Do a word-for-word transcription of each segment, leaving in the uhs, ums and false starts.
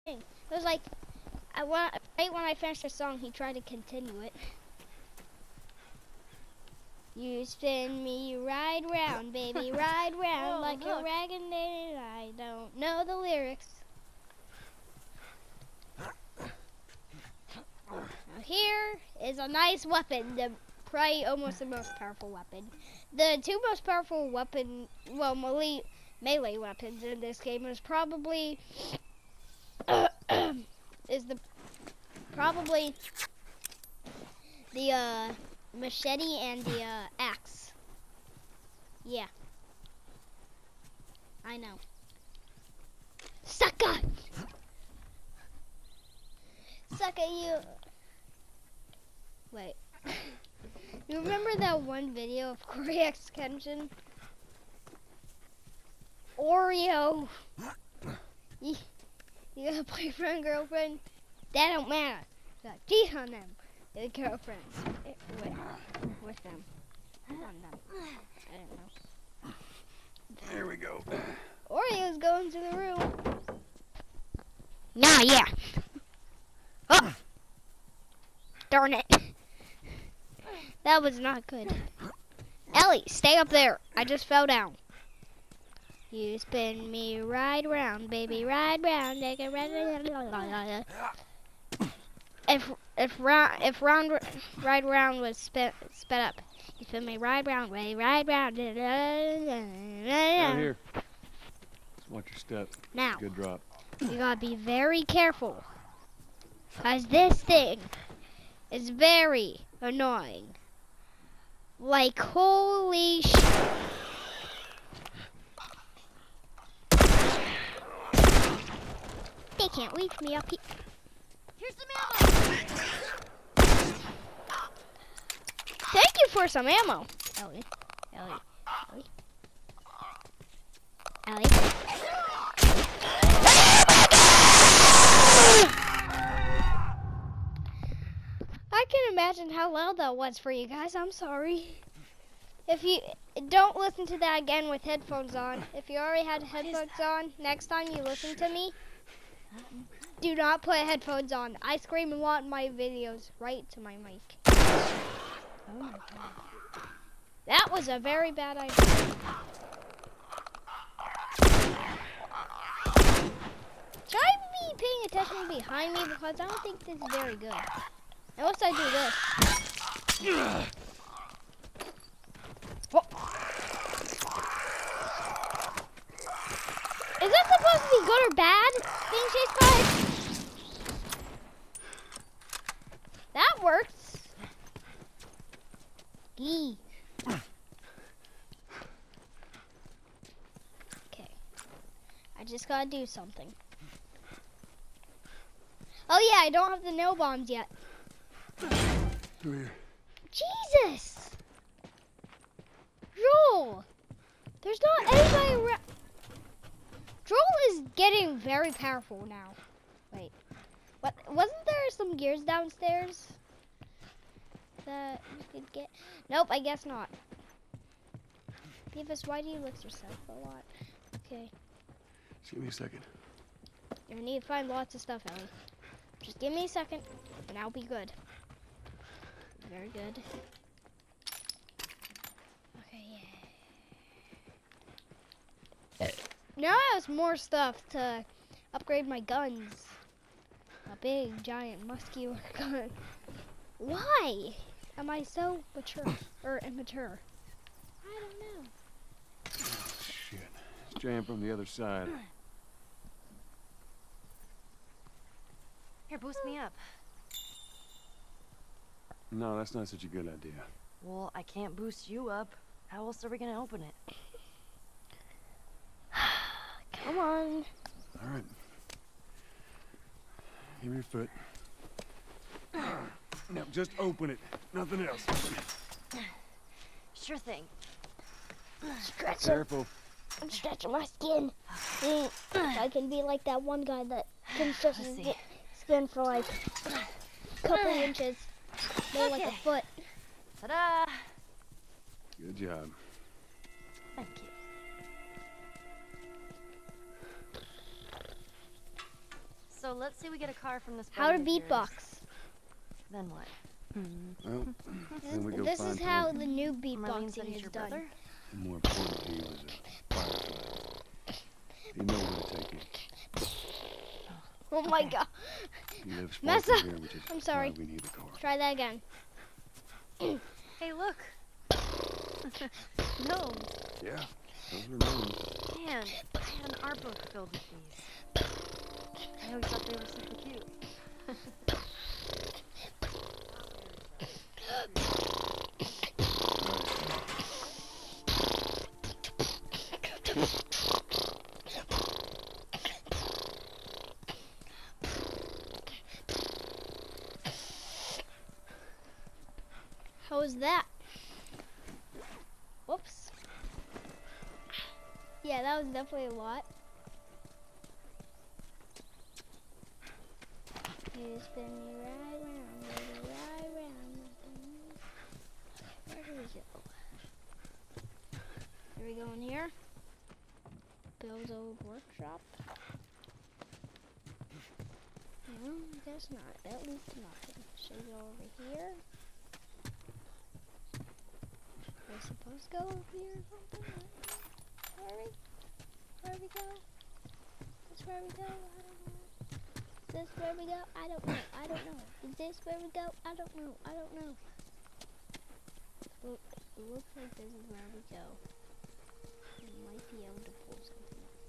It was like, I want, right when I finished the song, he tried to continue it. You spin me right round, baby, right round, Whoa, like look. a rag and I don't know the lyrics. Now here is a nice weapon, the probably almost the most powerful weapon. The two most powerful weapon, well, melee, melee weapons in this game is probably is the probably the uh, machete and the uh, axe. Yeah, I know. Sucker! Sucker, you. Wait. You remember that one video of Corey X Kenshin? Oreo. You, you got a boyfriend, girlfriend? That don't matter. You got cheat on them. They're girlfriends. Eh, With, with them. On them. I don't know. There we go. Oreo's going to the room. Nah, yeah. Oh. Darn it. That was not good. Ellie, stay up there. I just fell down. You spin me right round, baby, right round. Take it right. If if round if round right round was sped sped up, you spin me right round, way right round. Right here. Just watch your step. Now Good drop. you gotta be very careful, cause this thing is very annoying. Like holy sh. They can't reach me up here. Here's some ammo. Thank you for some ammo. Ellie. Ellie. Ellie. Ellie. I can imagine how loud that was for you guys. I'm sorry. If you don't listen to that again with headphones on, if you already had headphones on, next time you listen to me, do not put headphones on. I scream a lot in my videos right to my mic. Oh my god. That was a very bad idea. Should I be paying attention behind me because I don't think this is very good. Unless I do this. Oh. Is that supposed to be good or bad? Being chased by? That works. Gee. Okay. I just gotta do something. Oh yeah, I don't have the nail bombs yet. Through here. Jesus! Joel! There's not anybody around. Joel is getting very powerful now. Wait. What? Wasn't there some gears downstairs that you could get? Nope, I guess not. Beavis, why do you lick yourself a lot? Okay. Just give me a second. You're gonna need to find lots of stuff, Ellie. Just give me a second, and I'll be good. Very good. Okay, yeah. Now I have more stuff to upgrade my guns. A big, giant, muscular gun. Why am I so mature or immature? I don't know. Shit. It's jammed from the other side. Here, boost me up. No, that's not such a good idea. Well, I can't boost you up. How else are we gonna open it? Come on. All right. Give me your foot. Now, just open it. Nothing else. Sure thing. Stretch it. Careful. I'm stretching my skin. Mm, I can be like that one guy that can stretch Let's his see. gi- skin for like a couple inches. More like a Okay. foot. Ta-da! Good job. Thank you. So let's say we get a car from this. How to buddy of yours. beatbox. Then what? Well, then we go This find is how Tom. the new Marlene said beatboxing he's is your done. brother. And more importantly, he was a firefly. He knows where to take you. Oh my god. He lives far Mess from up. here, which is I'm sorry. why we need a car. Try that again. Hey, look. Gnomes. Yeah, those were gnomes. Man, I had an art book filled with these. I always thought they were super cute. How was that? Whoops. Yeah, that was definitely a lot. You spin me right round, baby, right round. Where do we go? Here we go in here. Bill's old workshop. No, that's not. That leads to nothing. Should we go over here? Are we supposed to go over here or something? Where are we? Where we go? Is this where we go? I don't know. Is this where we go? I don't know. I don't know. Is this where we go? I don't know. I don't know. Look, it looks like this is where we go. We might be able to pull something up.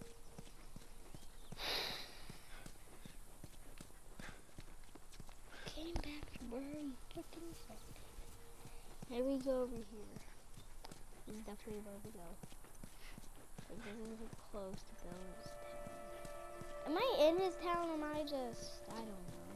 Came back to where you freaking said. Here we go over here. This is definitely where we go. But this isn't close to Bill's town. Am I in his town or am I just, I don't know.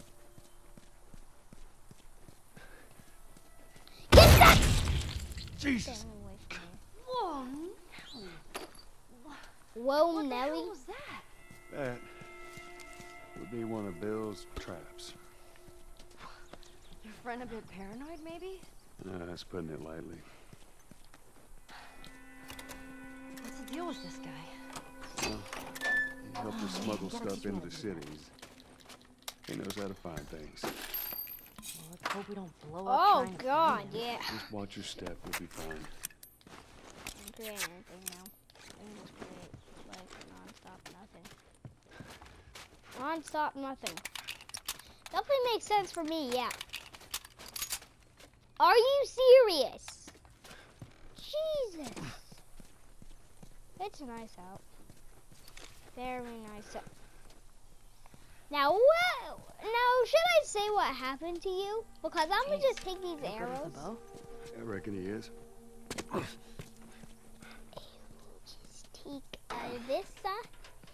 Get that Jesus! thing away from me. Whoa, Nelly. Whoa, What the Nelly. hell was that? That would be one of Bill's traps. Your friend a bit paranoid, maybe? Uh, that's putting it lightly. What's the deal with this guy? Well, he helped us Oh, smuggle man, you gotta stuff teach me into how the to do that. cities. He knows how to find things. Well, let's hope we don't blow up Oh, trying to God, find him. yeah. Just watch your step, we'll be fine. I'm creating anything now. I can just create, like, non-stop nothing. Non-stop nothing. Definitely makes sense for me, yeah. Are you serious? Jesus. It's nice out. Very nice out. Now, what? Now, should I say what happened to you? Because I'm gonna Jeez, just take these you good with the arrows. bow? I reckon he is. Just take uh, this side.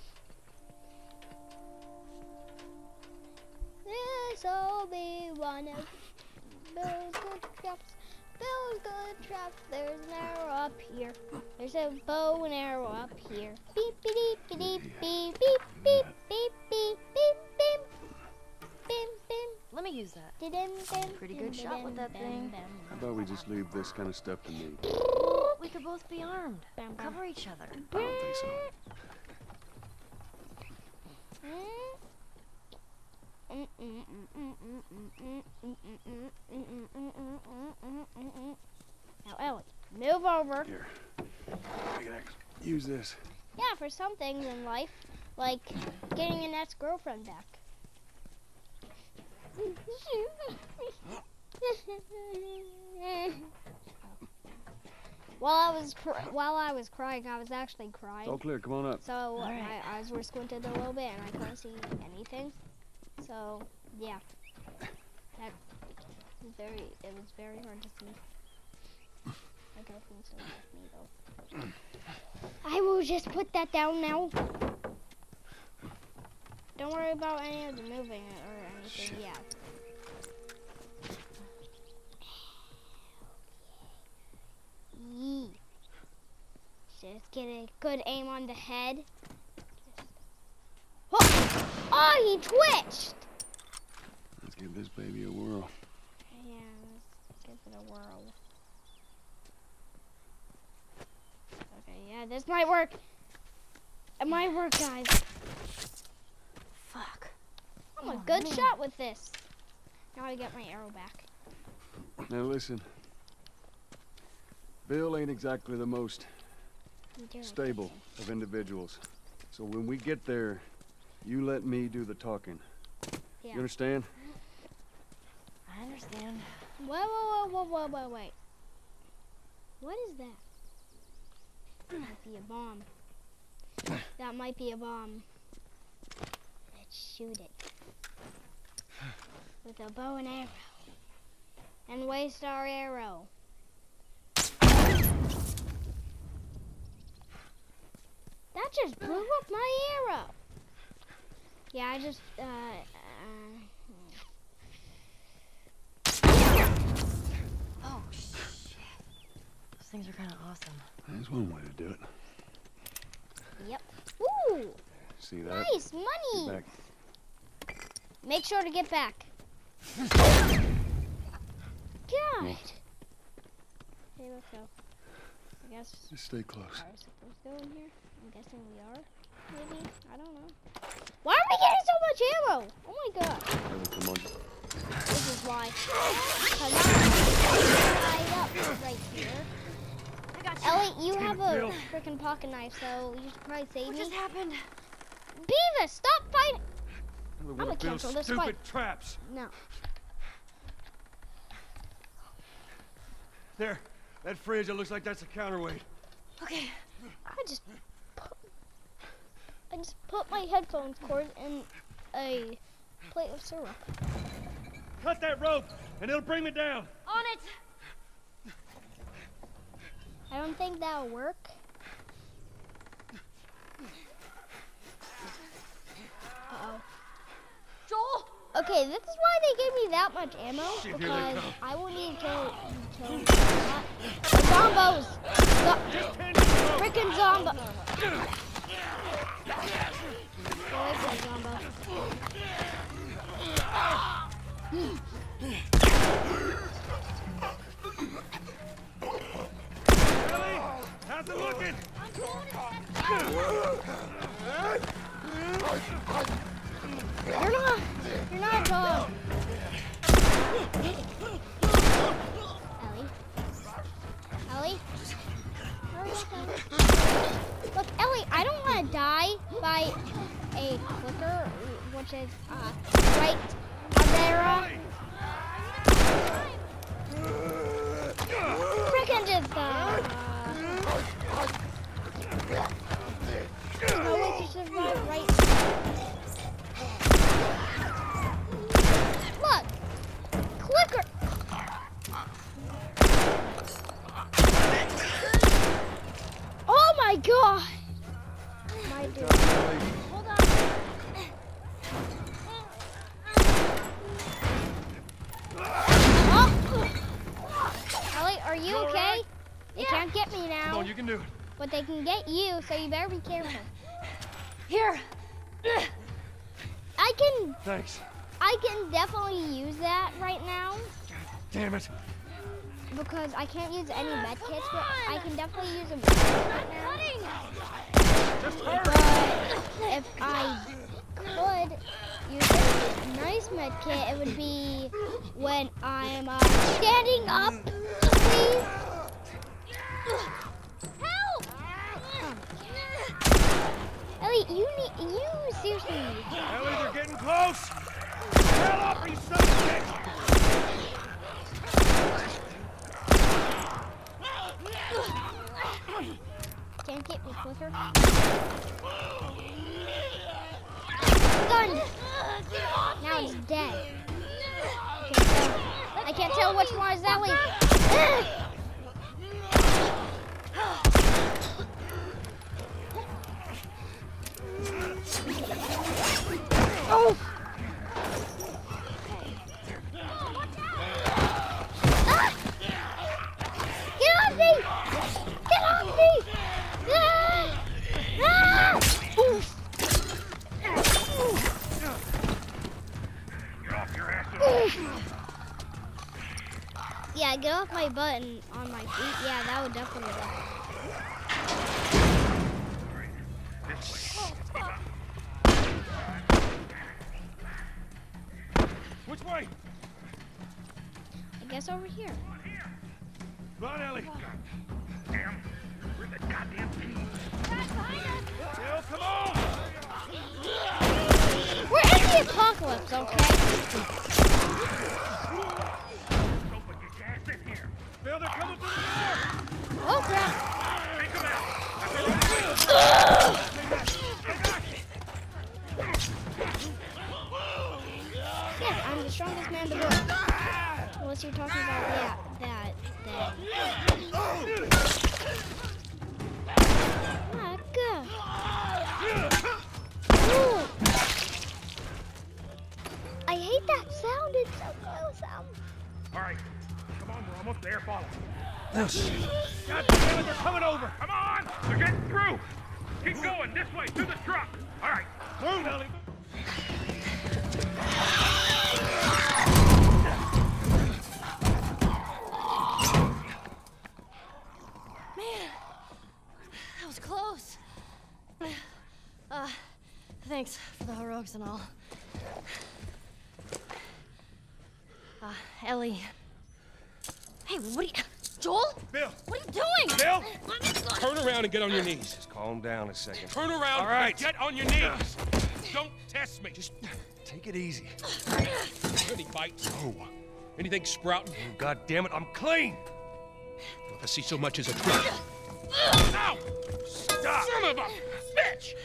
This'll be one of Bill's good traps. Bill's good traps. There's an arrow up here. There's a bow and arrow up here. Beep beep beep beep beep beep beep beep beep beep beep beep beep. Let me use that. Didin, din, Pretty din, good shot with din, that din, thing. din. How about we just leave this kind of stuff to me? We could both be armed. Bam, bam. Cover each other. I don't think so. Now, Ellie, move over. Here. I can actually use this. Yeah, for some things in life, like getting an ex-girlfriend back. While I was cr while I was crying, I was actually crying. It's all clear, come on up. So right. my eyes were squinted a little bit, and I couldn't see anything. So yeah, that was very. It was very hard to see. My girlfriend's still with me though. I will just put that down now. Don't worry about any of the moving or anything. Shit. Yeah. Yee. Just get a good aim on the head. Oh, oh he twitched! Let's give this baby a whirl. Yeah, let's give it a whirl. Okay, yeah, this might work. It might work, guys. Fuck. good man. shot with this. Now I get my arrow back. Now listen. Bill ain't exactly the most stable of individuals. So when we get there, you let me do the talking. Yeah. You understand? I understand. Whoa, whoa, whoa, whoa, whoa, whoa, wait. What is that? That might be a bomb. That might be a bomb. Let's shoot it. With a bow and arrow. And waste our arrow. That just blew up my arrow. Yeah, I just, uh, uh Oh, shit. Those things are kind of awesome. That's one way to do it. Yep. Ooh, See that? nice Get money. back. Make sure to get back. God. Hey, let's go. I guess Just stay close. are we supposed to go in here? I'm guessing we are. Maybe. I don't know. Why are we getting so much arrow? Oh my god. Ellie, come on. This is why. Cause I'm tied up right here. I got you. Ellie, you Damn have it, a Bill. freaking pocket knife, so you should probably save What me. just happened? Beavis, stop fighting! Ellie, gonna what are Bill's cancel this stupid fight. traps? No. There. That fridge, it looks like that's a counterweight. Okay. I just put, I just put my headphones cord in a plate of syrup. Cut that rope, and it'll bring me down. On it. I don't think that'll work. Uh-oh. Joel. Okay, this is why they gave me that much ammo, Shit, here they because come. I will need to kill, kill that. The zombos! The freaking zombo! Get away from the zombo. Ellie, how's it looking? You're not, you're not a dog. Ellie? Ellie? Hurry up, Ellie. Look, Ellie, I don't want to die by a clicker, which is, uh, right there. Freaking just, uh, there's no way to survive right Look! Clicker! Oh my god! My dude. Hold on. Oh. Ellie, are you You all okay? right? They can't get me now. Come on, you can do it. But they can get you, so you better be careful. Here. I can Thanks. I can definitely use that right now Damn it. because I can't use any med kits, but I can definitely use a med kit right now. Just hurry. But if I could use a nice med kit, it would be when I'm uh, standing up, please. Help! Ellie, you need, you seriously need help. Ellie, they're getting close. Hell up, you son of a bitch. Can't get me quicker. Gun! Now it's dead. I can't tell, I can't tell which one is Ellie. Oh! Ah! Get off me! Get off me! Ah! Ah! Oof. Oof. Yeah, get off my butt and on my feet. Yeah, that would definitely work. Which way? I guess over here. Run, Ellie. Damn. Where's the goddamn key? Bill, come on! We're in the apocalypse, okay? Don't put your gas in here. Bill, they're coming through the door. Oh crap! Take them out. Yeah, I'm the strongest man in the world. Unless you're talking about that, that, that. Ah, good. Ooh. I hate that sound. It's so close. Um, All right. Come on, we're almost there. Follow. Oh, shit. God damn it, they're coming over. Come on. They're getting through. Keep going this way, through the truck. All right. Move, Ellie. Man, that was close. Uh, thanks for the heroics and all. Uh, Ellie. Hey, what are you... Joel? Bill. What are you doing? Bill. Let me go. Turn around and get on your knees. Just calm down a second. Turn around All right. and get on your knees. Don't test me. Just Take it easy. any bites. Oh. Anything sprouting. Oh, God damn it, I'm clean! If I see so much as a twig. Ow! Stop. Son of a bitch!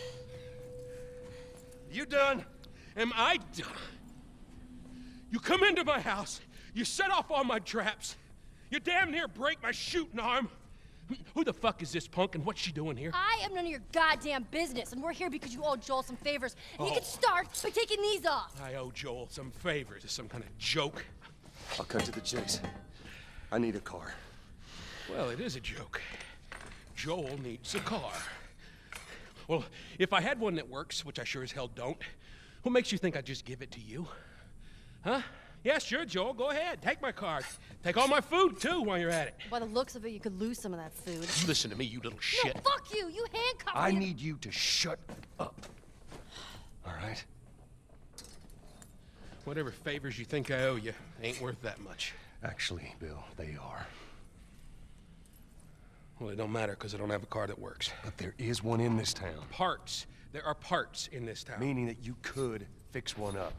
You done? Am I done? You come into my house, you set off all my traps, you damn near break my shooting arm. Who the fuck is this punk and what's she doing here? I am none of your goddamn business, and we're here because you owe Joel some favors. And you Oh. can start by taking these off. I owe Joel some favors. Is some kind of joke? I'll cut to the chase. I need a car. Well, it is a joke. Joel needs a car. Well, if I had one that works, which I sure as hell don't, what makes you think I'd just give it to you? Huh? Yeah, sure, Joel, go ahead. Take my car. Take all my food, too, while you're at it. By the looks of it, you could lose some of that food. Listen to me, you little shit. No, fuck you! You handcuffed I me. need you to shut up. All right? Whatever favors you think I owe you ain't worth that much. Actually, Bill, they are. Well, it don't matter, because I don't have a car that works. But there is one in this town. Parts. There are parts in this town. Meaning that you could fix one up.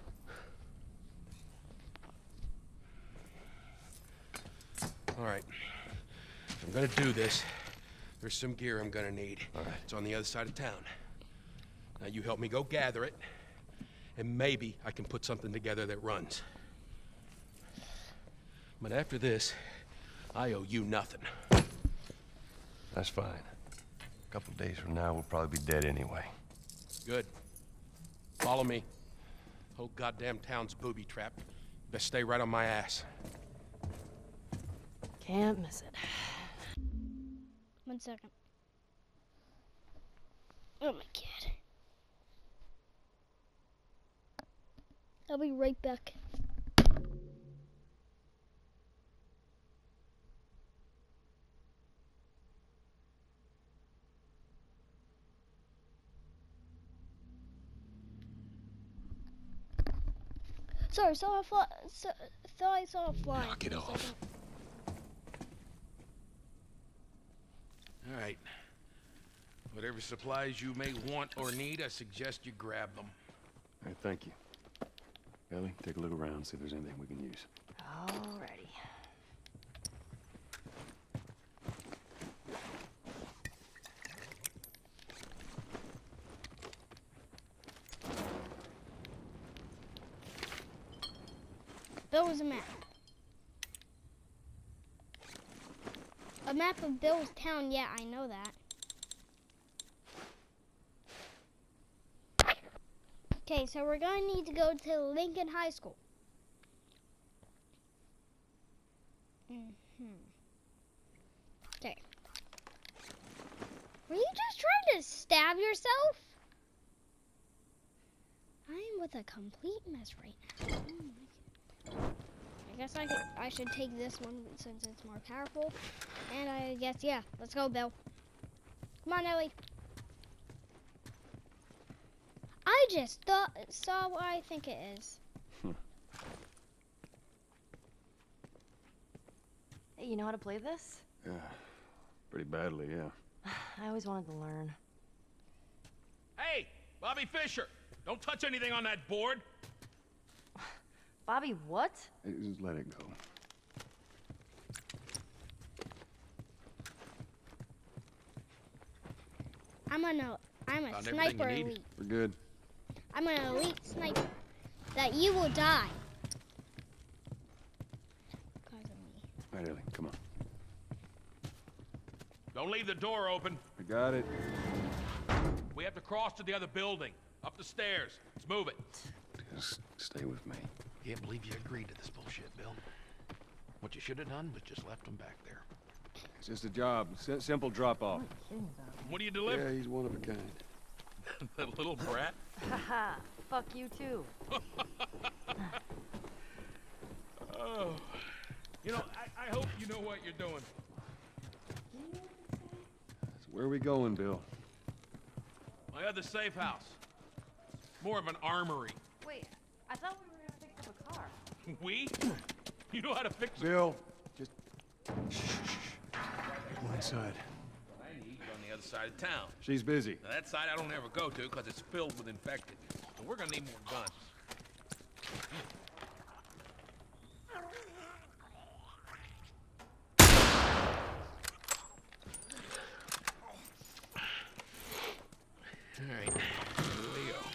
All right. If I'm gonna do this, there's some gear I'm gonna need. All right. It's on the other side of town. Now you help me go gather it, and maybe I can put something together that runs. But after this, I owe you nothing. That's fine. A couple days from now, we'll probably be dead anyway. Good. Follow me. Whole goddamn town's booby-trapped. Best stay right on my ass. Can't miss it. One second. Oh my god. I'll be right back. Sorry, saw a fly. So, thought I saw a fly. Knock it off. All right. Whatever supplies you may want or need, I suggest you grab them. All right, thank you. Ellie, take a look around, see if there's anything we can use. Alrighty. Bill's a map. A map of Bill's town, yeah, I know that. Okay, so we're going to need to go to Lincoln High School. Mm-hmm. Okay. Were you just trying to stab yourself? I am with a complete mess right now. Oh my God. I guess I, could, I should take this one since it's more powerful. And I guess, yeah, let's go, Bill. Come on, Ellie. I just thought, saw what I think it is. Hey, you know how to play this? Yeah, pretty badly, yeah. I always wanted to learn. Hey, Bobby Fischer, don't touch anything on that board. Bobby, what? Hey, just let it go. I'm an I'm a Found everything sniper you need? elite. We're good. I'm an elite sniper. That you will die. Because of me. All right, Ellie, come on. Don't leave the door open. I got it. We have to cross to the other building. Up the stairs. Let's move it. Just stay with me. Can't believe you agreed to this bullshit, Bill. What you should have done was just left him back there. It's just a job. S simple drop-off. What do you deliver? Yeah, he's one of a kind. That little brat? Haha, fuck you too. Oh. You know, I, I hope you know what you're doing. So where are we going, Bill? My other safe house. More of an armory. Wait, I thought we were gonna fix up a car. We? You know how to fix Bill, just... Shh, shh, shh. Go inside. I need on the other side of town. She's busy. Now, that side I don't ever go to because it's filled with infected. So we're gonna need more guns. All right, here we go.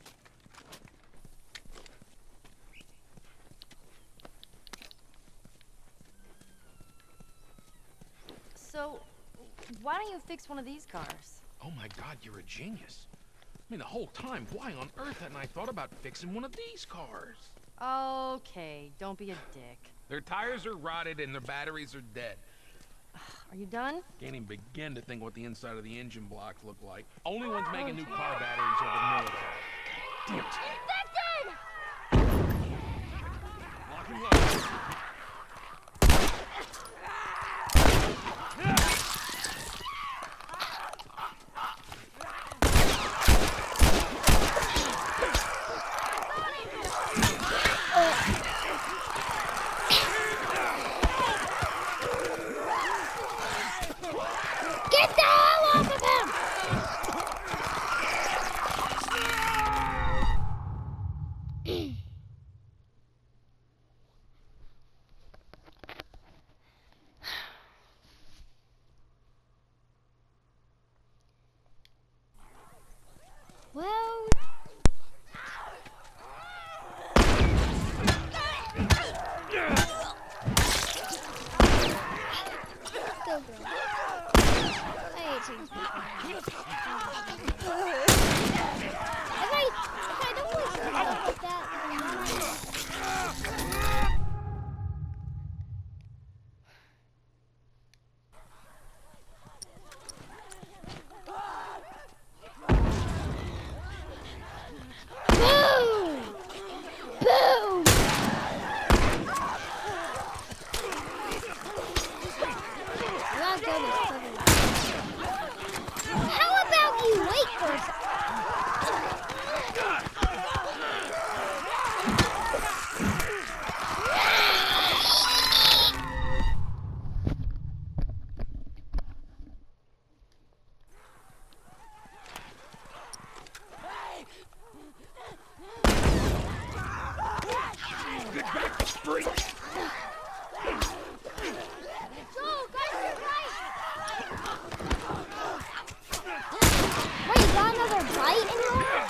So, why don't you fix one of these cars? Oh my God, you're a genius. I mean, the whole time, why on earth hadn't I thought about fixing one of these cars? Okay, don't be a dick. Their tires are rotted and their batteries are dead. Are you done? Can't even begin to think what the inside of the engine blocks look like. Only ones making new car batteries are the military. Damn it. Lock and load. Get the hell off of him! Well... Go, girl. I hate things. If I, if I don't like stuff like that, then Boom! Boom! Well, I'll go this further. How about you wait for a second? Joel, guys, you're right. Wait, you got another bite in there?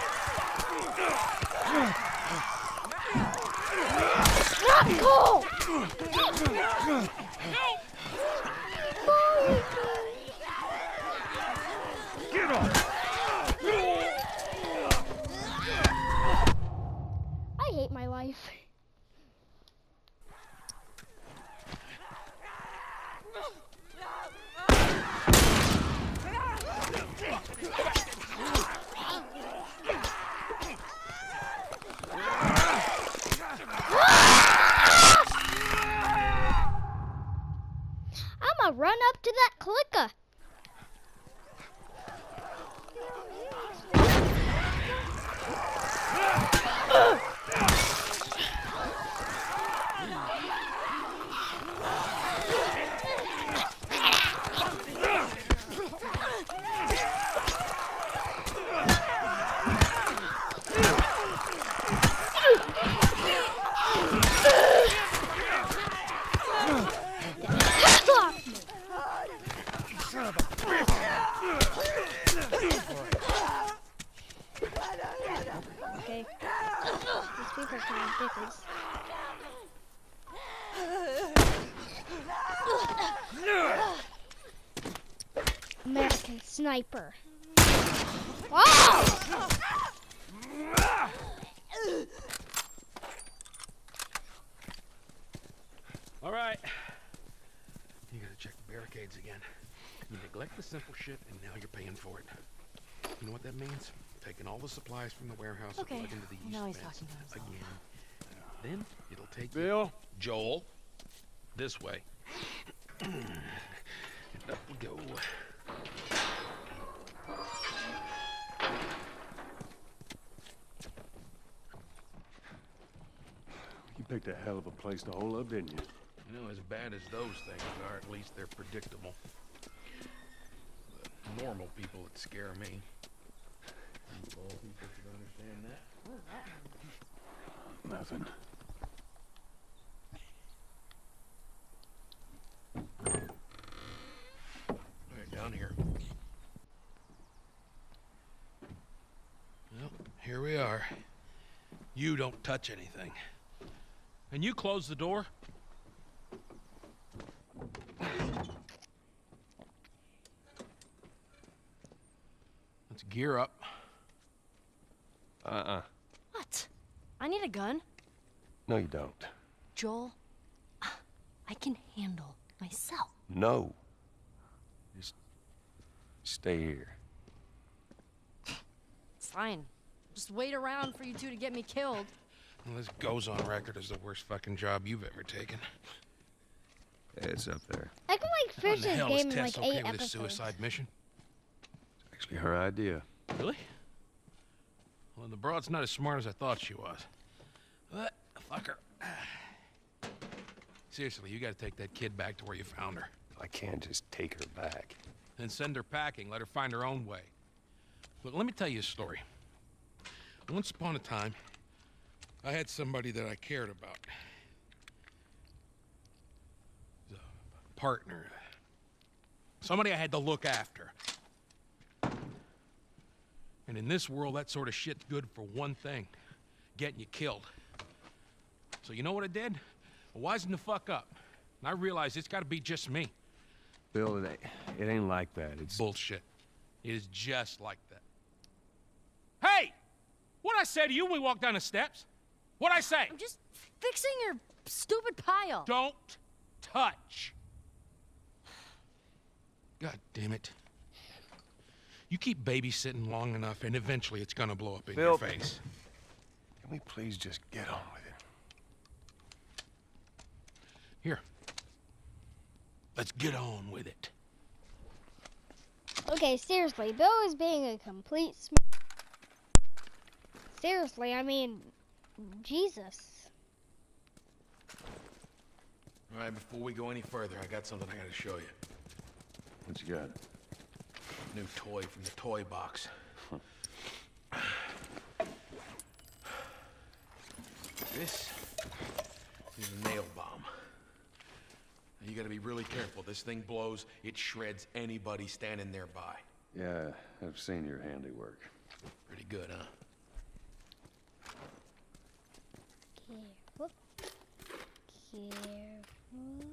Not cool! Get off! I hate my life. I'ma run up to that clicker. people kind of bitches. American Sniper. Whoa! All right. You gotta check the barricades again. You neglect the simple shit, and now you're paying for it. You know what that means? Taking all the supplies from the warehouse Okay. and plugging into the east Now he's fence talking to himself. again. Then it'll take Bill? you, Joel, this way. And up we go. You picked a hell of a place to hole up, didn't you? You know, as bad as those things are, at least they're predictable. The normal people that scare me. All people should understand that. Nothing. All right, down here. Well, here we are. You don't touch anything. And you close the door? Let's gear up. Uh-uh. What? I need a gun. No, you don't. Joel, I can handle myself. No. Just stay here. It's fine. Just wait around for you two to get me killed. Well, this goes on record as the worst fucking job you've ever taken. It's up there. I can like How in finish the this hell game is in Tess like okay eight with this episodes. suicide mission? Actually, her idea. Really? Well, the broad's not as smart as I thought she was. But, fuck her. Seriously, you gotta take that kid back to where you found her. I can't just take her back. Then send her packing, let her find her own way. Look, let me tell you a story. Once upon a time, I had somebody that I cared about. A partner. Somebody I had to look after. And in this world, that sort of shit's good for one thing. Getting you killed. So you know what I did? I wisened the fuck up. And I realized it's gotta be just me. Bill, it ain't, it ain't like that. It's Bullshit. It is just like that. Hey! What'd I say to you when we walked down the steps? What'd I say? I'm just fixing your stupid pile. Don't touch. God damn it. You keep babysitting long enough and eventually it's gonna blow up in your Bill. face. Can we please just get on with it? Here. Let's get on with it. Okay, seriously, Bill is being a complete sm- Seriously, I mean, Jesus. All right, before we go any further, I got something I gotta show you. What you got? New toy from the toy box. This is a nail bomb. Now, you gotta be really careful. This thing blows, it shreds anybody standing nearby. Yeah, I've seen your handiwork. Pretty good, huh? Careful. Careful.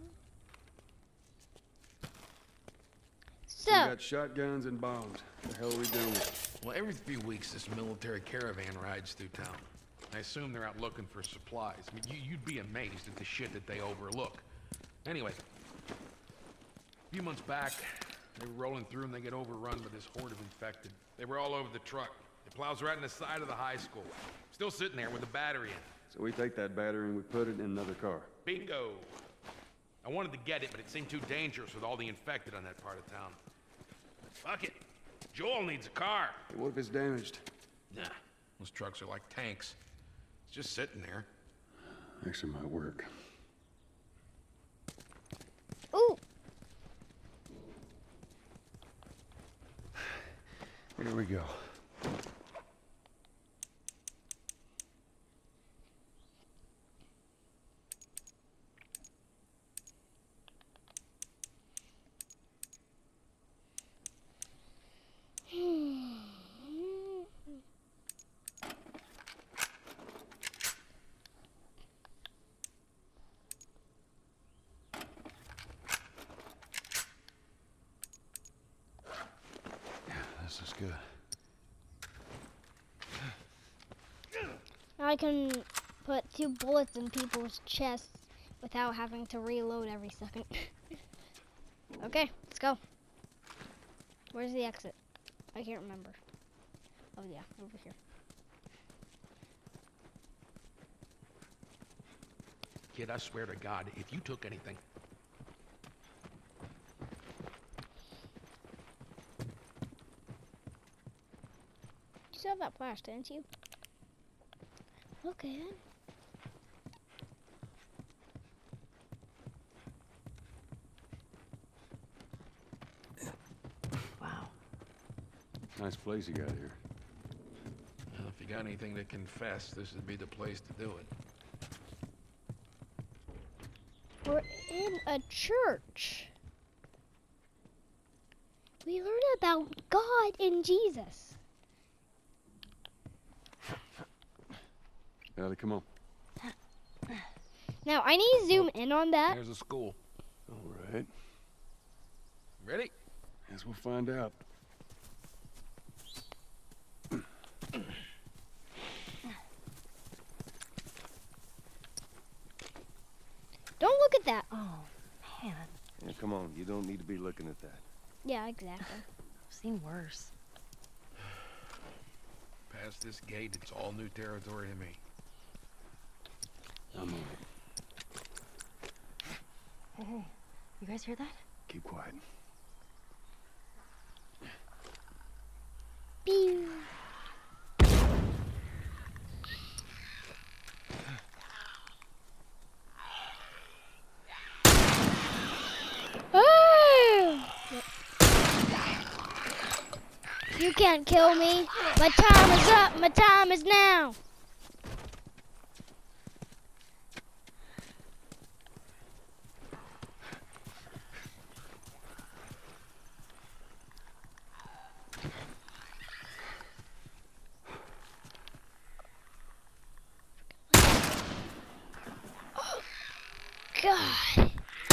So, We got shotguns and bombs. The hell are we doing? Well, every few weeks, this military caravan rides through town. I assume they're out looking for supplies. I mean, you, you'd be amazed at the shit that they overlook. Anyway, a few months back, they were rolling through and they get overrun by this horde of infected. They were all over the truck. It plows right in the side of the high school. Still sitting there with the battery in it. So we take that battery and we put it in another car. Bingo! I wanted to get it, but it seemed too dangerous with all the infected on that part of town. But fuck it. Joel needs a car. Hey, what if it's damaged? Nah, those trucks are like tanks. It's just sitting there. Actually, might work. ooh, Here we go. I can put two bullets in people's chests without having to reload every second. Okay, let's go. Where's the exit? I can't remember. Oh yeah, over here. Kid, I swear to God, if you took anything... You still have that flash, didn't you? Okay. Wow. Nice place you got here. Well, if you got anything to confess, this would be the place to do it. We're in a church. We learn about God and Jesus. Ellie, come on. Now, I need to zoom in on that. There's a school. All right. Ready? Guess we'll find out. Don't look at that. Oh, man. Yeah, come on. You don't need to be looking at that. Yeah, exactly. I've seen worse. Past this gate, it's all new territory to me. I'm on it. Hey, hey. You guys hear that? Keep quiet. Pew. Oh! You can't kill me. My time is up. My time is now. God.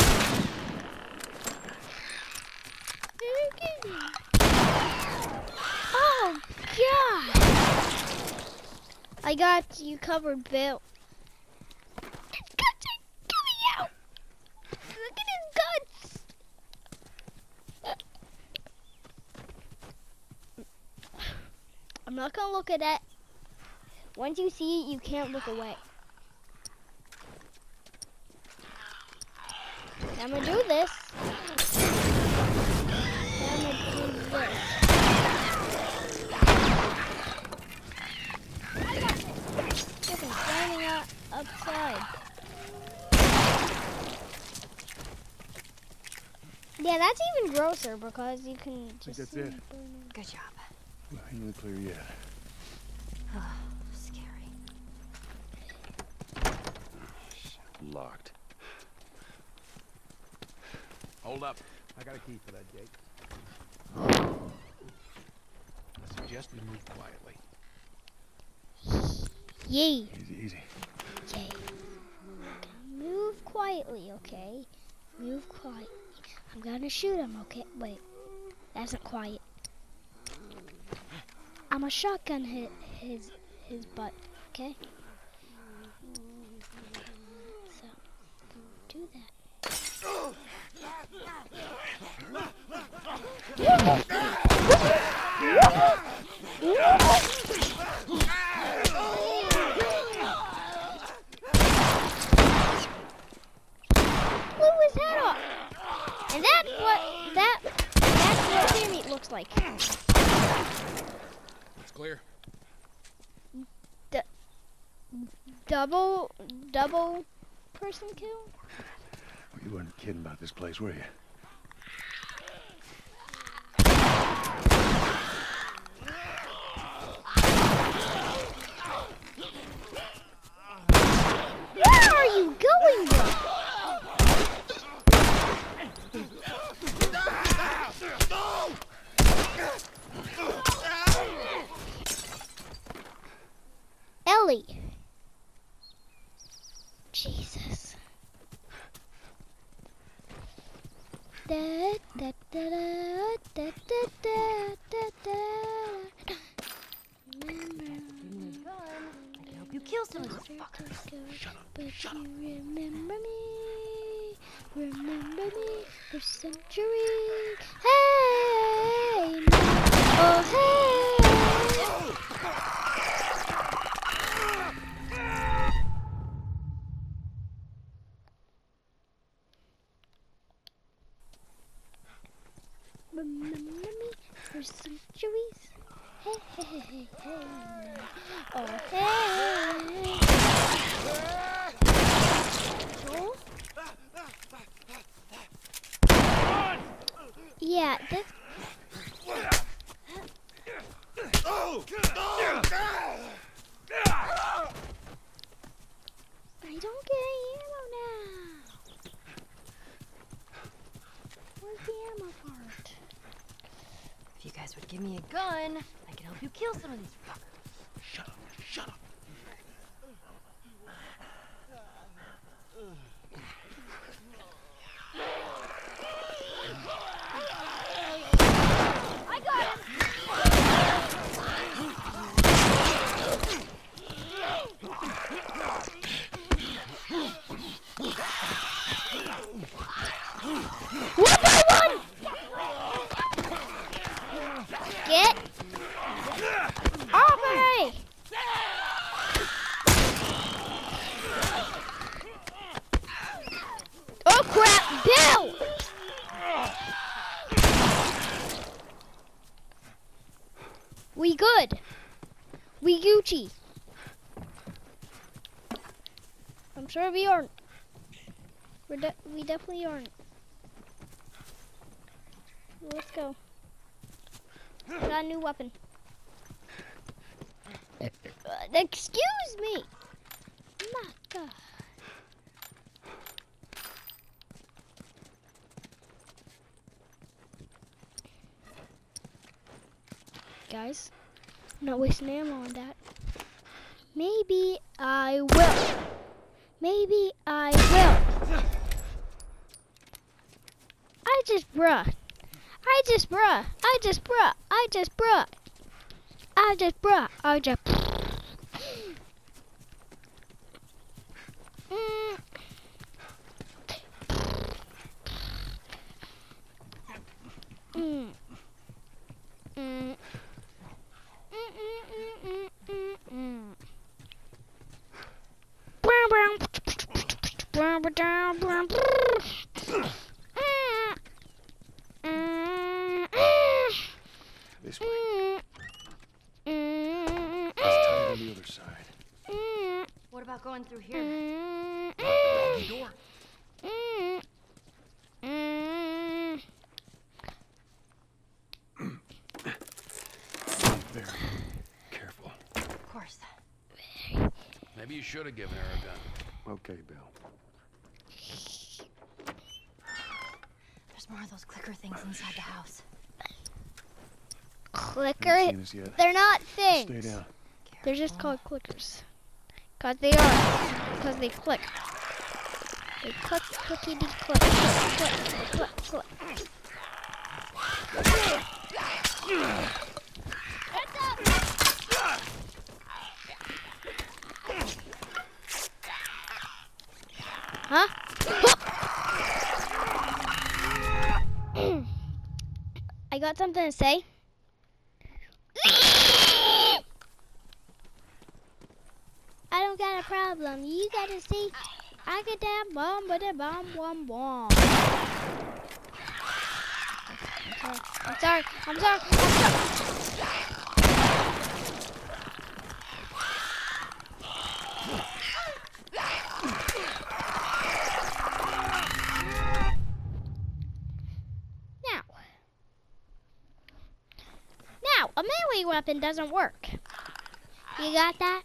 Oh, God. I got you covered, Bill. His guts are coming out. Look at his guts. I'm not going to look at that. Once you see it, you can't look away. I'm gonna do this. I'm gonna do this. Chicken standing up outside. Yeah, that's even grosser because you can just. that's see it. burning. Good job. Well, ain't in the clear yet. Oh, scary. Locked. Hold up. I got a key for that gate. I suggest we move quietly. Yee. Easy, easy. Okay. Move quietly, okay? Move quietly. I'm gonna shoot him, okay? Wait. That's not quiet. I'm a shotgun hit his his butt, okay? So do that. Blew his head off. And that's what that that's what deer meat looks like. It's clear. D double double person kill? Well, you weren't kidding about this place, were you? Where are you going, bro? Ellie. Jesus. Da, da, da, da, da, da, da, da, da. Remember. I can help you kill kill some of these fuckers. Shut up. But Shut you up. remember me, remember me for centuries. Hey, oh hey. Remember me for centuries. Hey, hey, hey, hey, hey. Oh hey. Joel? Yeah, this. I don't get any ammo now. Where's the ammo part? If you guys would give me a gun, I can help you kill some of these fuckers. Shut up. Shut up. I got him! One by one! Get off of me! Oh crap, Bill! We good. We Gucci. I'm sure we aren't. We're de we definitely aren't. Let's go. Got a new weapon. Uh, excuse me. My God. Guys, I'm not wasting ammo on that. Maybe I will. Maybe I will. I just bruh. I just bruh. I just bruh. I just bruh. I just bruh. I just. Mm. Mm. Mm. This way. Let's tie on the other side. What about going through here? Doggy door. Very careful. Of course. Maybe you should have given her a gun. Okay, Bill. There's more of those clicker things inside the house. Clicker? Haven't seen us yet. They're not Stay things. down. They're just called clickers. Cause they are. Because they click. They click, clickety click, click, click, click, click. Huh? I got something to say. I don't got a problem. You gotta see. I get that bomb, but a bomb, bomb, bomb. I'm sorry. I'm sorry. I'm sorry. Now, now a melee weapon doesn't work. You got that?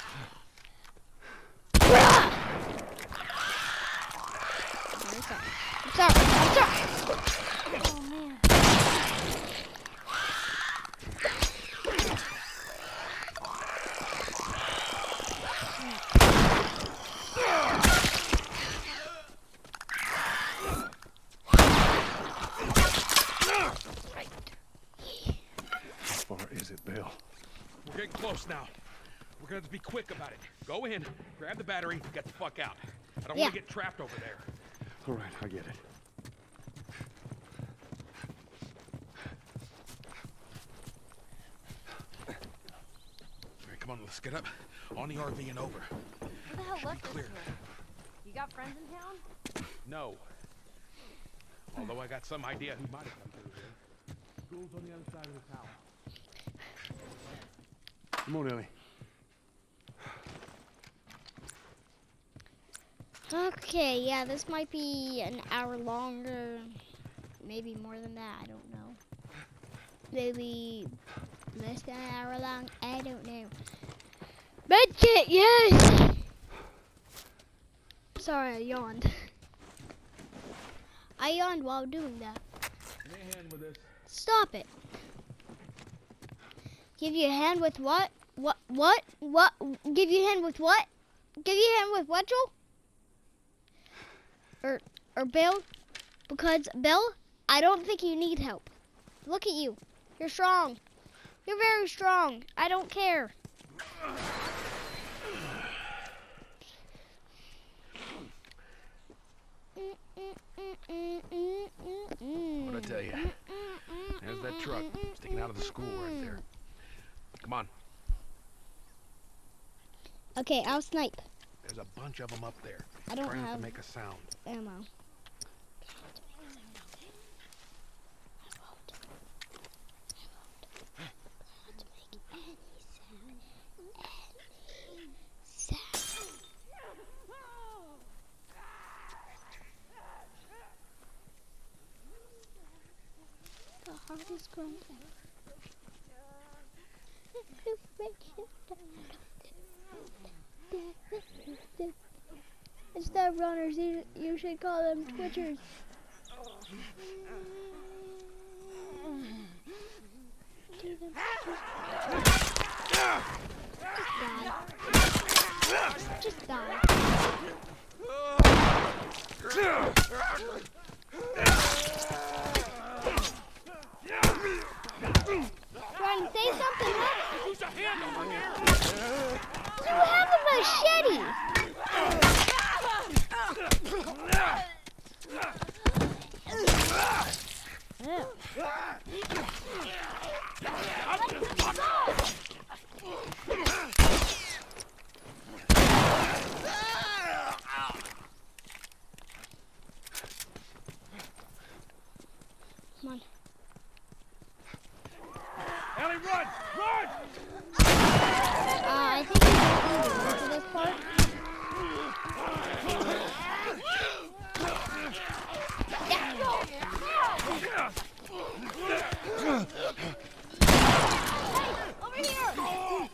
I'm sorry. I'm sorry. Oh man. How far is it, Bill? We're getting close now. We're gonna have to be quick about it. Go in, grab the battery, get the fuck out. I don't Yeah. want to get trapped over there. All right, I get it. All right, come on, let's get up on the R V and over. Who the hell left us clear. here? You got friends in town? No. Although I got some idea who might have come through here. School's on the other side of the tower. Come on, Ellie. Okay, yeah, this might be an hour longer. Maybe more than that, I don't know. Maybe less than an hour long, I don't know. Medkit, yes! Sorry, I yawned. I yawned while doing that. Give me a hand with this. Stop it. Give you a hand with what? What? What? What? Give you a hand with what? Give you a hand with what, Joel? Or, or Bill? Because, Bill, I don't think you need help. Look at you. You're strong. You're very strong. I don't care. What'd I tell you? There's that truck sticking out of the school right there. Come on. Okay, I'll snipe. There's a bunch of them up there. I don't Try not have to make a sound. ammo. The hardest ground ever. It's the runners. You, you should call them twitchers. Do them twitchers. Just die. Just die. Trying to say something, huh? Who's a hand over here? You have a machete! Come on. Ellie, run! Run! Uh, I think we can get into this part. Over here!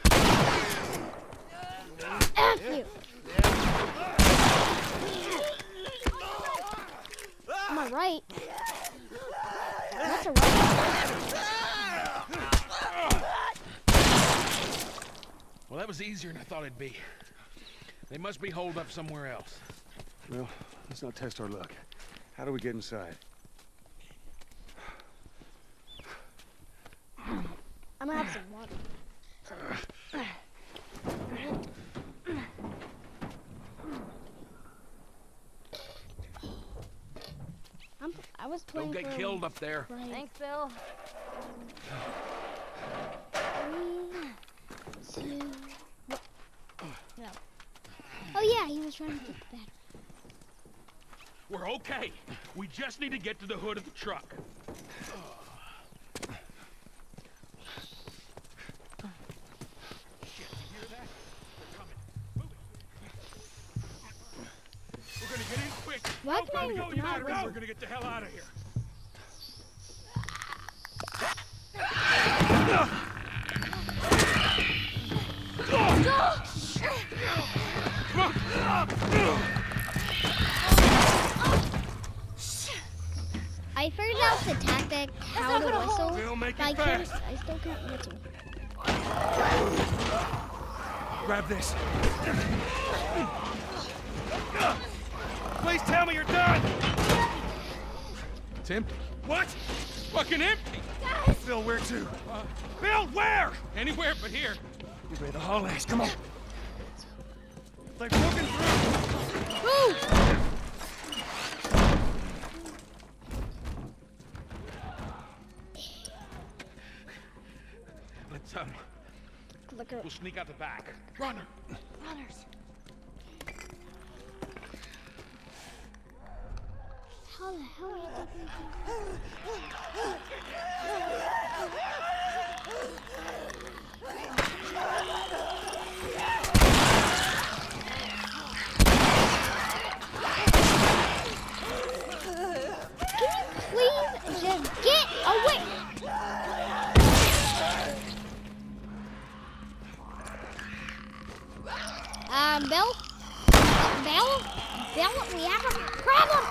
F you! Am I right? That's a right. Well, that was easier than I thought it'd be. They must be holed up somewhere else. Well, let's not test our luck. How do we get inside? I'm gonna have some water. I'm, I was playing Don't get for killed up there. like Thanks, Bill. three, two, no. Oh yeah, he was trying to get the battery. We're okay. We just need to get to the hood of the truck. Shit, you hear that? They're coming. Move it. We're gonna get in quick. Why Go, can I go, not you better go. listen? We're gonna get the hell out of here. I figured out the tactic, how to whistle, We'll make but I it can't, fast. I still can't whistle. Grab this. Please tell me you're done. It's empty. What? Fucking empty. Bill, where to? Bill, where? Anywhere but here. Get ready to haul ass. Come on. They're poking through. Woo! Let's um, Look at we'll sneak out the back. Runner. Runners. how the hell are you thinking? Please just get away. Um, Bill? Bill? Bill, we have a problem!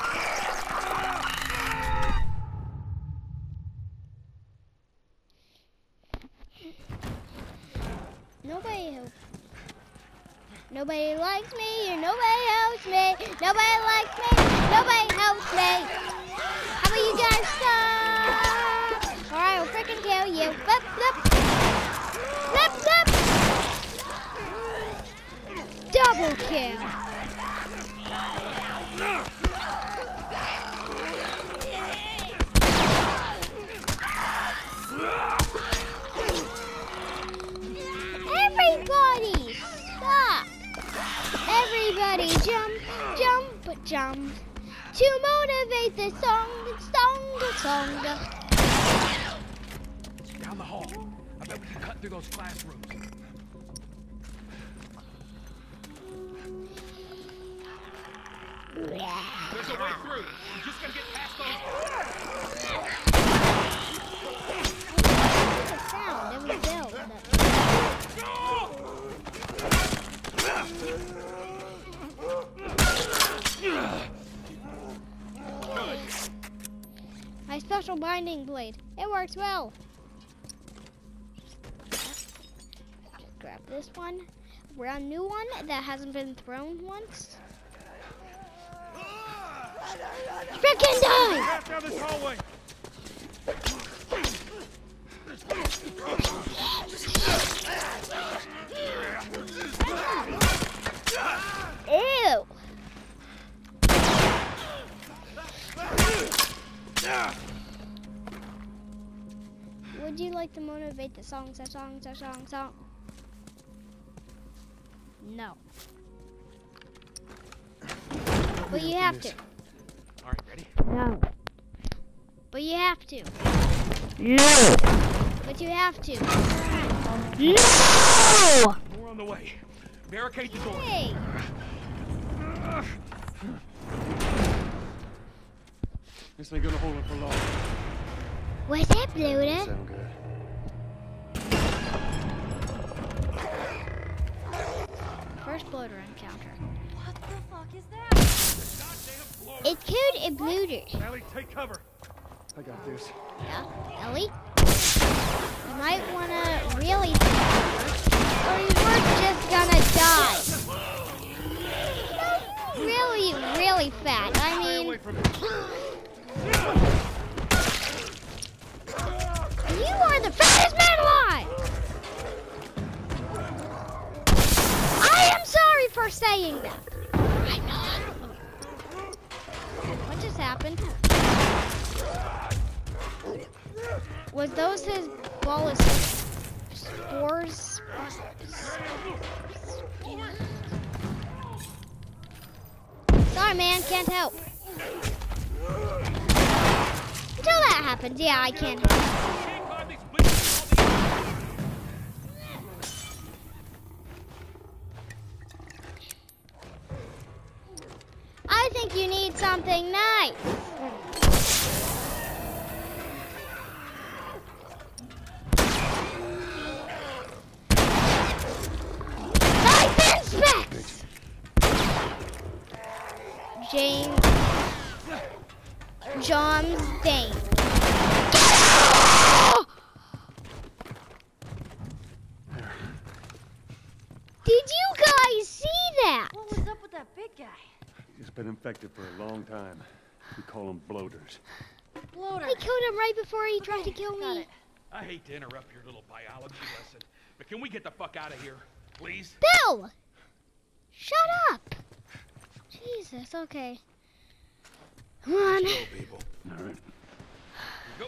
Nobody helps. Nobody likes me, or nobody helps me. Nobody likes me, nobody helps me. How about you guys stop? Or I will freaking kill you. Flip, flip. Flip, flip. Double kill. Everybody stop. Everybody jump, jump, jump. To motivate the song, song, song. Down the hall. I bet we can cut through those classrooms. There's a way through. We just gotta get past those. What a sound. It was Bill. My special binding blade. It works well. Just grab this one. Brand new one that hasn't been thrown once. Frickin' die! Half down this hallway. Ew! Would you like to motivate the songs, the songs, the songs, song? No. But you have to. All right, ready? No. But you have to. No. But you have to. No! More on the way. Barricade the door. Hey! This ain't gonna hold it for long. What's that, Bluta? Sound good. First bloater encounter. What the fuck is that? It killed a bloater. Ellie, take cover. I got this. Yeah, Ellie? You might wanna really think about or you're just gonna die. Really, really fat. I Stay mean, away from me. you are the fattest man alive! I am sorry for saying that. I'm not. What just happened? Was those his ball of spores? Sorry, man, can't help. Until that happens, yeah, I can't help. I think you need something nice. Life inspects! James John Dane. Did you guys see that? What was up with that big guy? He's been infected for a long time. We call them bloaters. Bloater. I killed him right before he tried to kill Got me. it. I hate to interrupt your little biology lesson, But can we get the fuck out of here, please? Bill! Shut up! Jesus, okay. Come on. Let's go, people. All right. Go.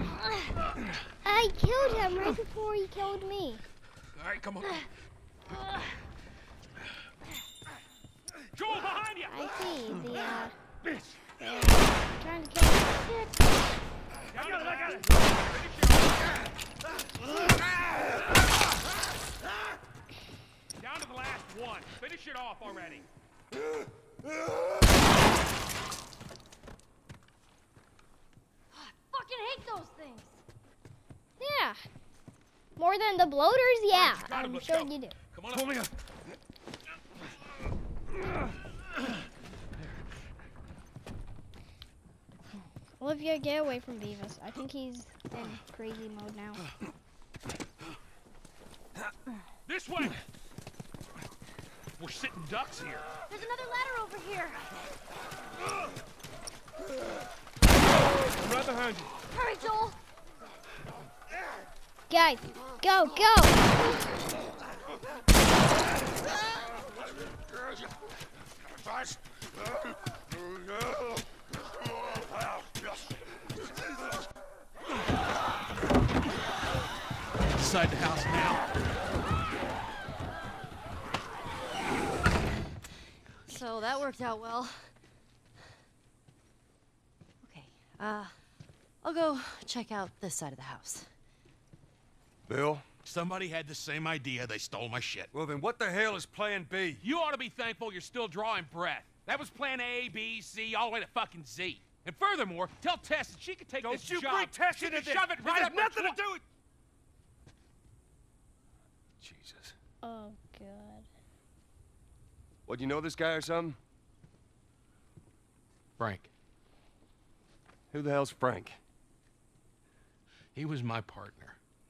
I killed him right before he killed me. All right, come on. Joel, behind you! I see the, uh, Bitch! they're trying to kill me. I got it, I got it! Down to the last one. Finish it off already. Fucking hate those things. Yeah. More than the bloaters? Yeah, Got him, I'm let's sure go. you do. Come on, pull me up. Olivia, get away from Beavis. I think he's in crazy mode now. This way! We're sitting ducks here. There's another ladder over here. I'm right behind you. Hurry, Joel. Guys, go, go! Inside the house now. So that worked out well. Okay, uh, I'll go check out this side of the house. Bill? Somebody had the same idea. They stole my shit. Well, then what the hell is Plan B? You ought to be thankful you're still drawing breath. That was plan A, B, C, all the way to fucking Z. And furthermore, tell Tess that she could take Don't this you job. bring Tess she into can this. shove it This right has up her nothing to tw- do with... Jesus. Oh, God. What, you know this guy or something? Frank. Who the hell's Frank? He was my partner.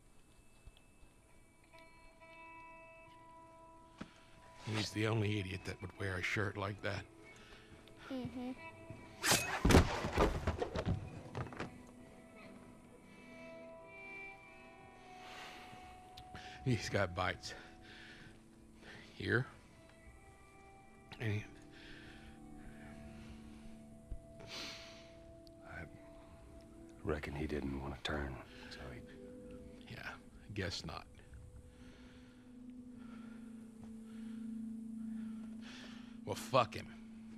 He's the only idiot that would wear a shirt like that. Mm-hmm. He's got bites. Here. And he... I reckon he didn't want to turn, so he... Yeah, I guess not. Well, fuck him.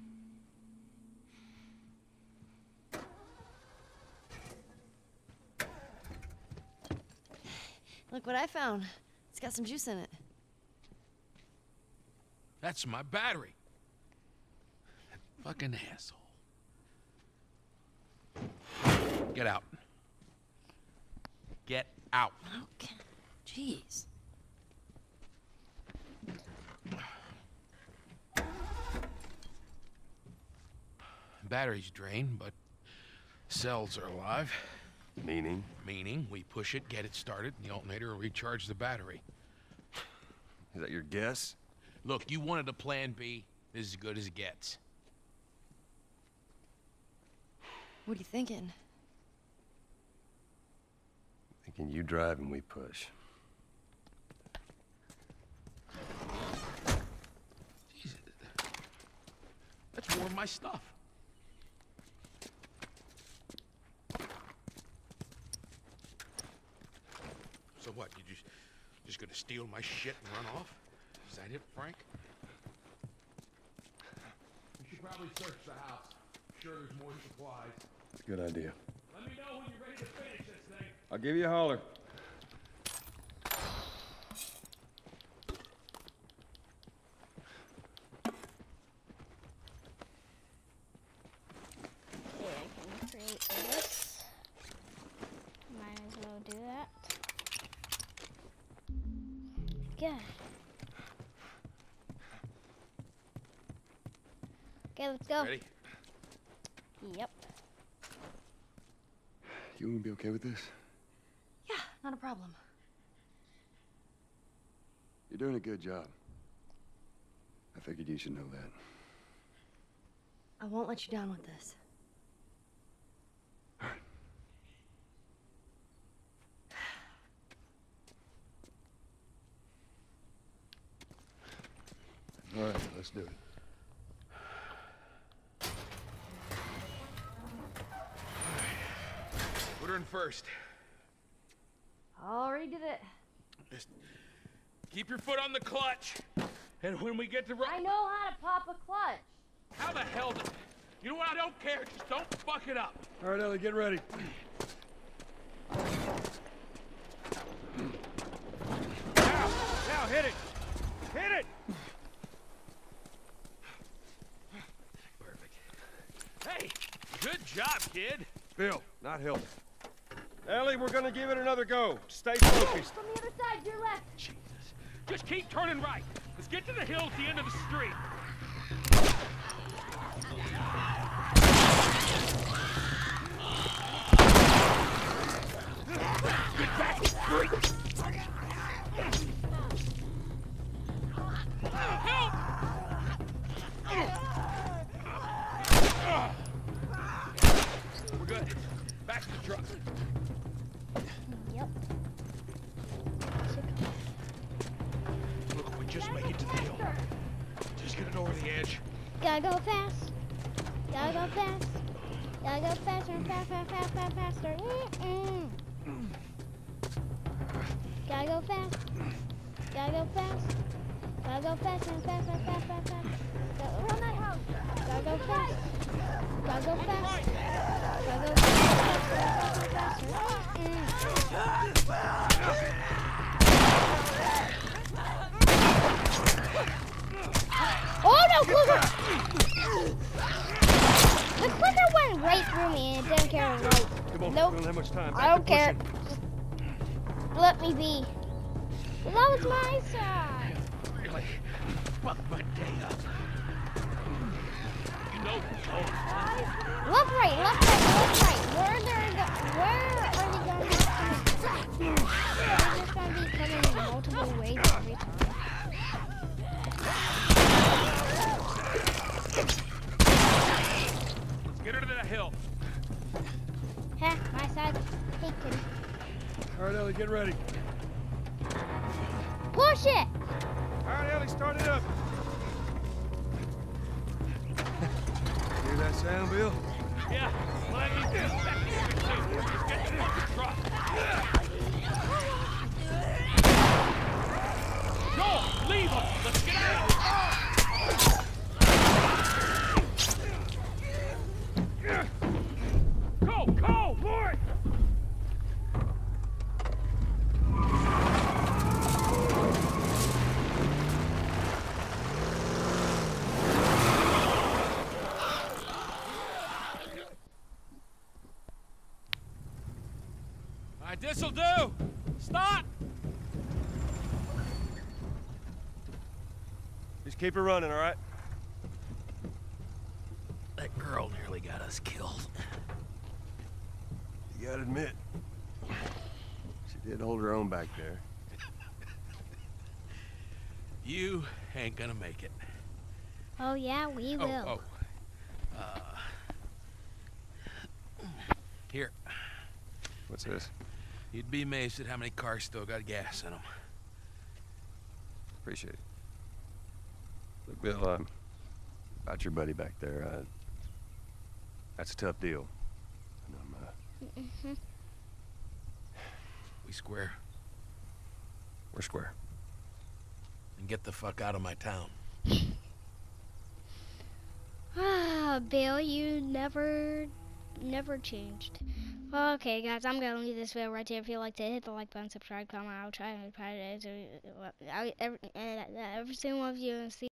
Look what I found. It's got some juice in it. That's my battery. That fucking asshole. Get out. Get out. Okay. Jeez. Battery's drained, but cells are alive. Meaning? Meaning, we push it, get it started, and the alternator will recharge the battery. Is that your guess? Look, you wanted a plan B. This is as good as it gets. What are you thinking? Thinking you drive and we push. Jesus. That's more of my stuff. So what, you just just gonna steal my shit and run off? Is that it, Frank? We should probably search the house. I'm sure there's more supplies. Good idea. Let me know when you're ready to finish this thing. I'll give you a holler. Okay, I can create this. Might as well do that. Good. Okay, let's go. Ready? Yep. You gonna be okay with this? Yeah, not a problem. You're doing a good job. I figured you should know that. I won't let you down with this. All right, let's do it. Put her in first. Already did it. Just keep your foot on the clutch. And when we get to... I know how to pop a clutch. How the hell do... You know what? I don't care. Just don't fuck it up. All right, Ellie, get ready. Now! Now, hit it! Hit it! Perfect. Hey, good job, kid. Bill, not Hilton. Ellie, we're gonna give it another go. Stay focused. From the other side, your left. Jesus. Just keep turning right. Let's get to the hill at the end of the street. Get back, freak! Help! We're good. Back to the truck. Yep. Look, if we just make it to the hill. Just get it over the edge. Gotta go fast. Gotta go fast. Gotta go faster and fast, fast, fast, fast, faster. Mm-mm. Gotta go fast. Gotta go fast. Gotta go fast and fast, fast, fast, fast, fast. Go- Run that house. Gotta go fast. Gotta go fast. Gotta go fast, faster, faster, faster. Mm. Oh no, Clicker! The clicker went right through me and it didn't care right. Come on, Nope. we don't have much time. I Back don't to care. pushing. Just let me be. Well, that was my side. Really fucked my day up. You know, oh, Left, right, left, right, left, right. Where are they go? Where are they going to be coming? They're just going to be coming in multiple ways every time. let's get her to the hill. Ha, my side taken. All right, Ellie, get ready. Push it! All right, Ellie, start it up. Hear that sound, Bill? Yeah, well, that means this back here too. Let's get the fucking truck. Joel, leave him. Let's get out. Go, go, boy! All right, this'll do. Stop. Just keep it running, all right? That girl nearly got us killed. You gotta admit, she did hold her own back there. You ain't gonna make it. Oh yeah, we Oh, will. oh. Uh, here, What's this? you'd be amazed at how many cars still got gas in them. Appreciate it. Look, Bill, um, about your buddy back there, uh, that's a tough deal. And I'm, uh, Mm-hmm. We square we're square. and get the fuck out of my town. Ah, Bill, you never, never changed. Okay, guys, I'm gonna leave this video right here. If you like to hit the like button, subscribe, comment. I'll try to try to answer every, every single one of you and see.